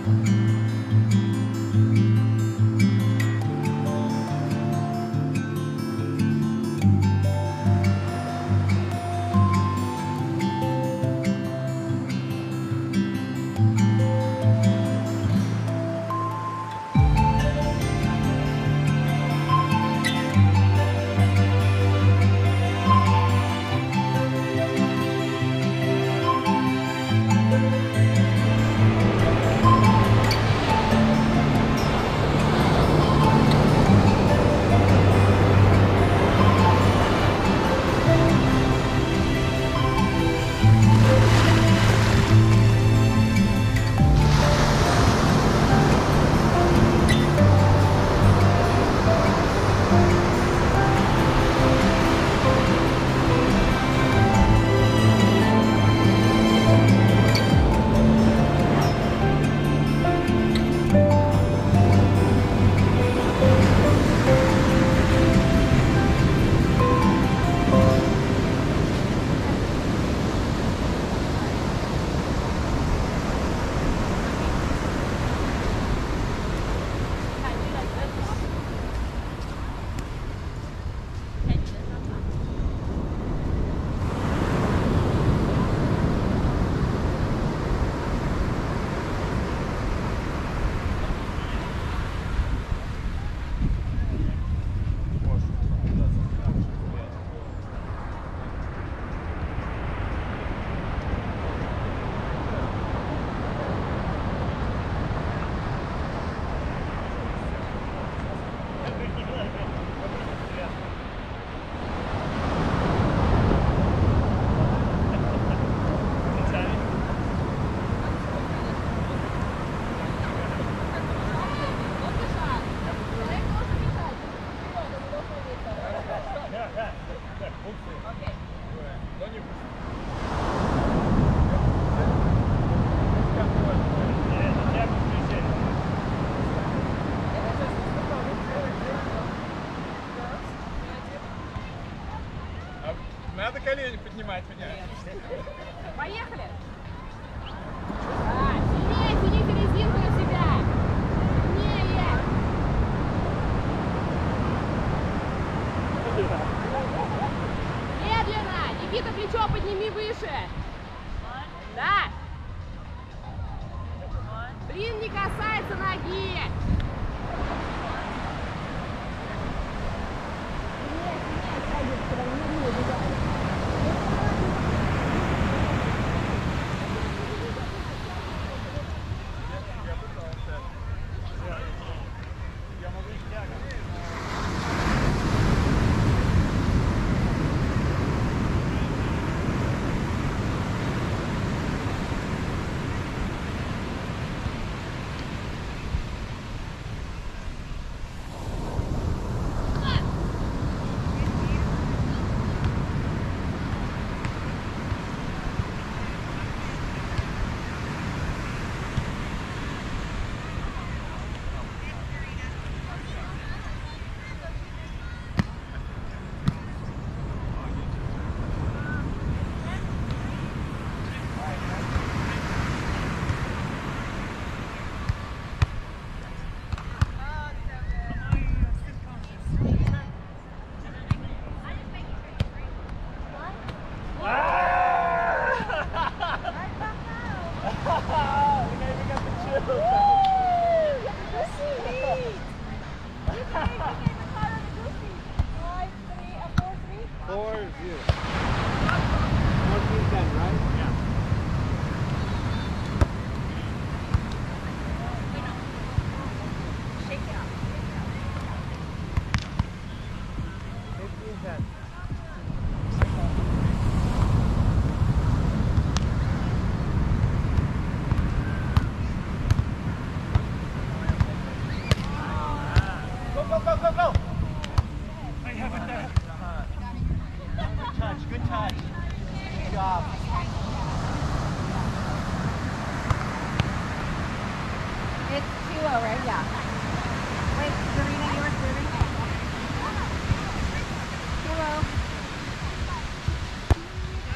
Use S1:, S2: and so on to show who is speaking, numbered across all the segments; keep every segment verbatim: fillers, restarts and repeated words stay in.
S1: Надо колени поднимать меня.
S2: Поехали! Да, сильнее, тяните резинку на себя! Сильнее! Медленно! Никита, плечо подними выше! Да! Блин, не касается ноги!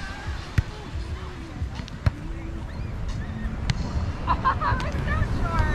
S2: It's so short.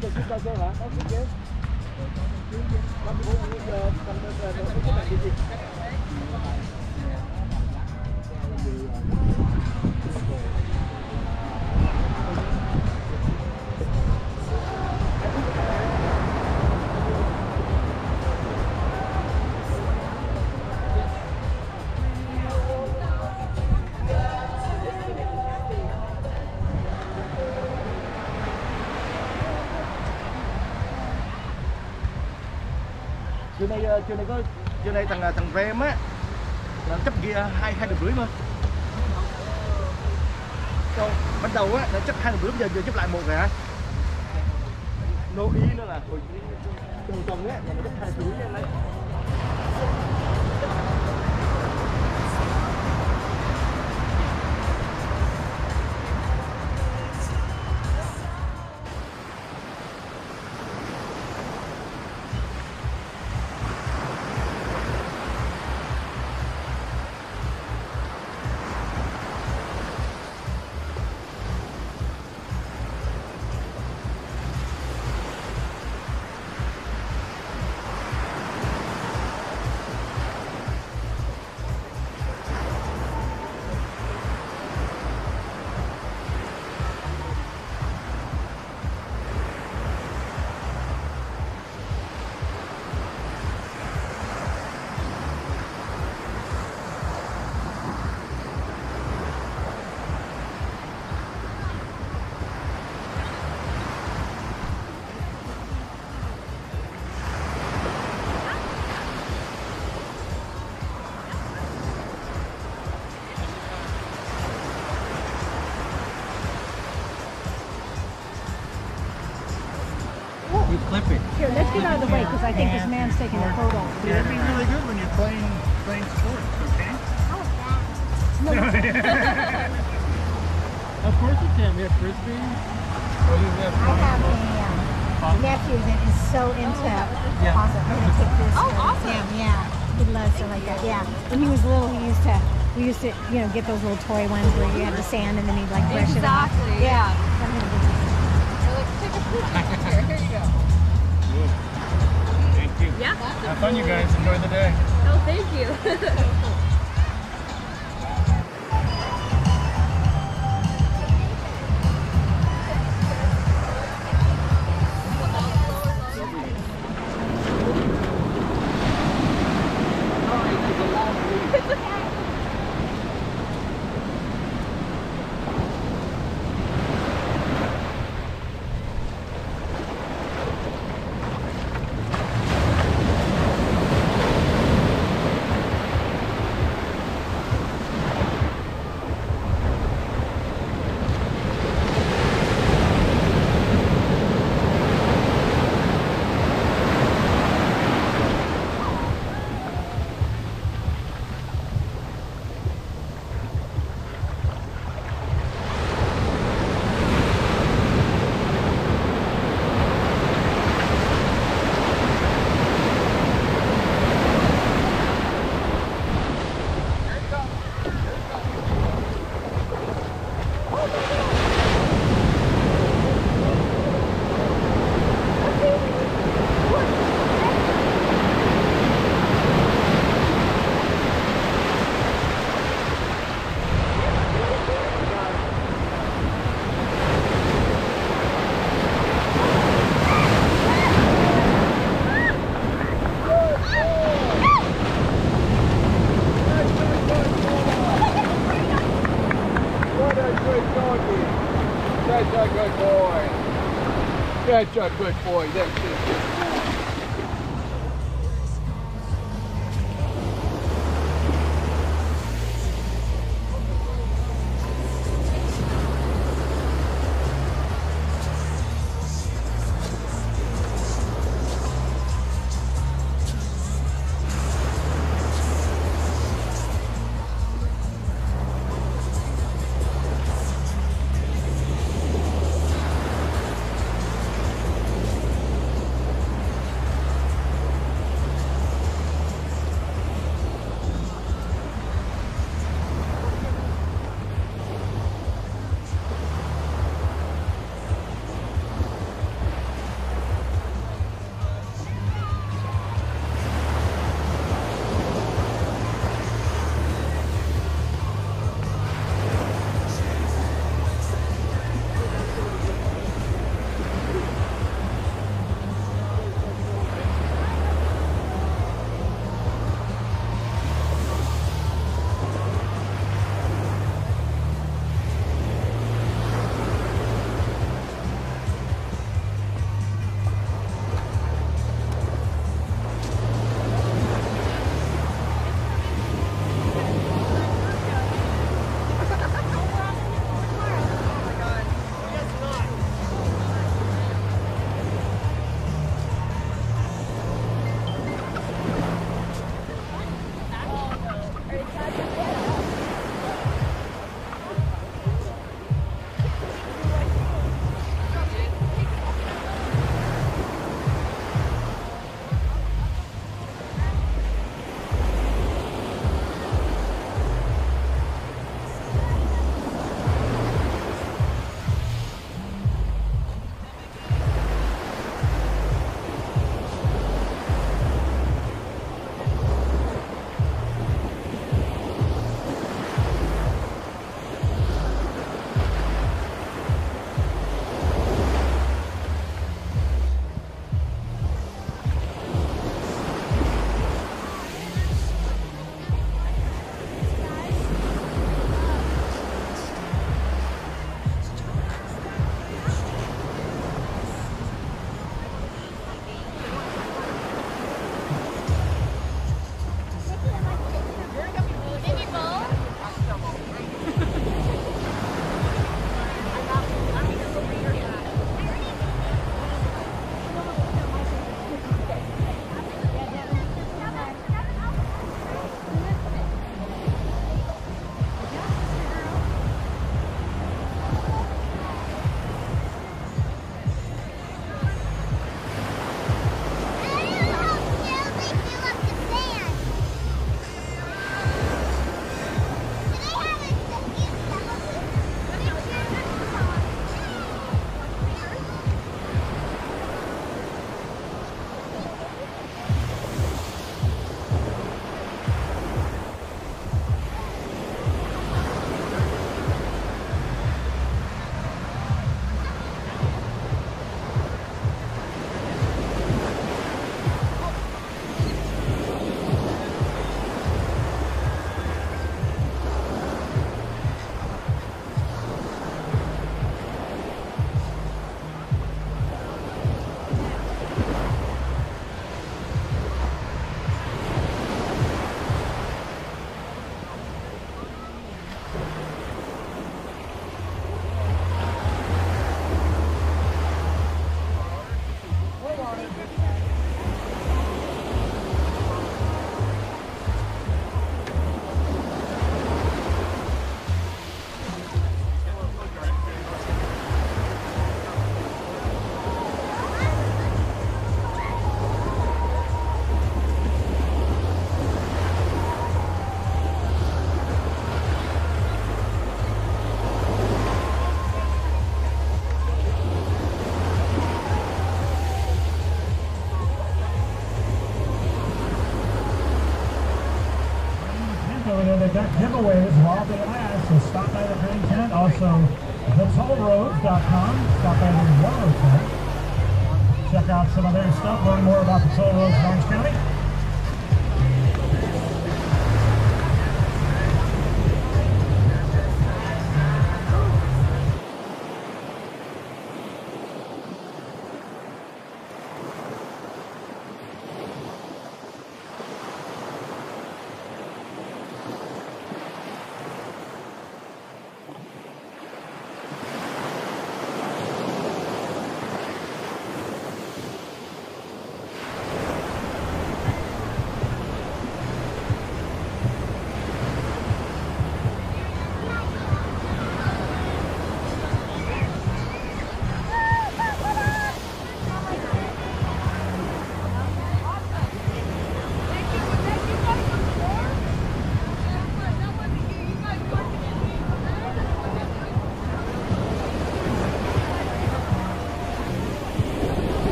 S3: giờ chưa cao cơ hả? Có sức chứ? năm mươi bốn giờ tầm giờ nó có cái gì? Trưa nay trưa nay có trưa nay thằng thằng Rem á là chấp kia hai hai rưỡi mà. Sau ban đầu á là chấp hai rưỡi giờ giờ chấp lại một rồi hả? Nô ý nữa là hồi tuần tuần á là nó chấp hai rưỡi anh đấy.
S4: You clip it.
S5: Here, let's get out of the way because I think this man's taking a photo.
S4: Yeah, it'd be really good when you're playing playing sports, okay?
S5: No.
S4: Of course you can. We have frisbee. Or you have
S5: I have a um, nephew that is so into
S4: Yeah.
S5: awesome. I'm gonna take this.
S2: Oh,
S5: for
S2: awesome.
S5: him. Yeah, he loves it like that. Yeah. When he was little, he used to. We used to, you know, get those little toy ones where you had the sand and then he'd like brush it off.
S2: Exactly,
S5: Yeah.
S2: yeah.
S5: I'm gonna get you some.
S2: So let's take a picture. Here, here you go.
S4: Good. Thank you.
S2: Yeah.
S4: Have fun, you guys. Enjoy the day.
S2: Oh, thank you.
S1: That's a good boy. That's a good boy. That's it.
S6: We've got giveaways while they last, so stop by the green tent. Also, the toll roads dot com. Stop by the yellow tent. Check out some of their stuff. Learn more about the toll roads in Orange County.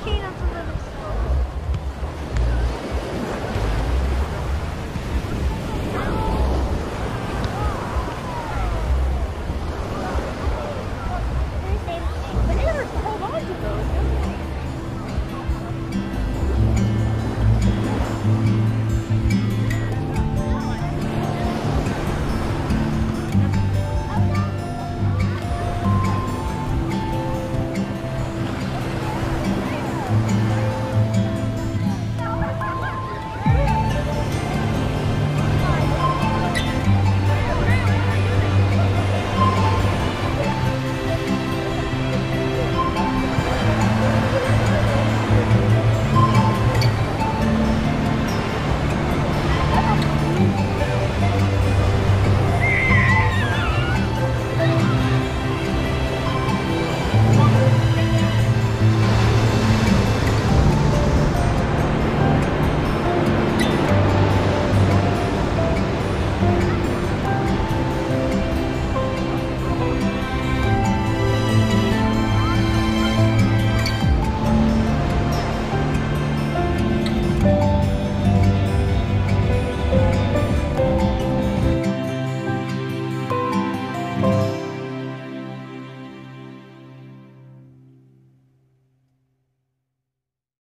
S5: volcano from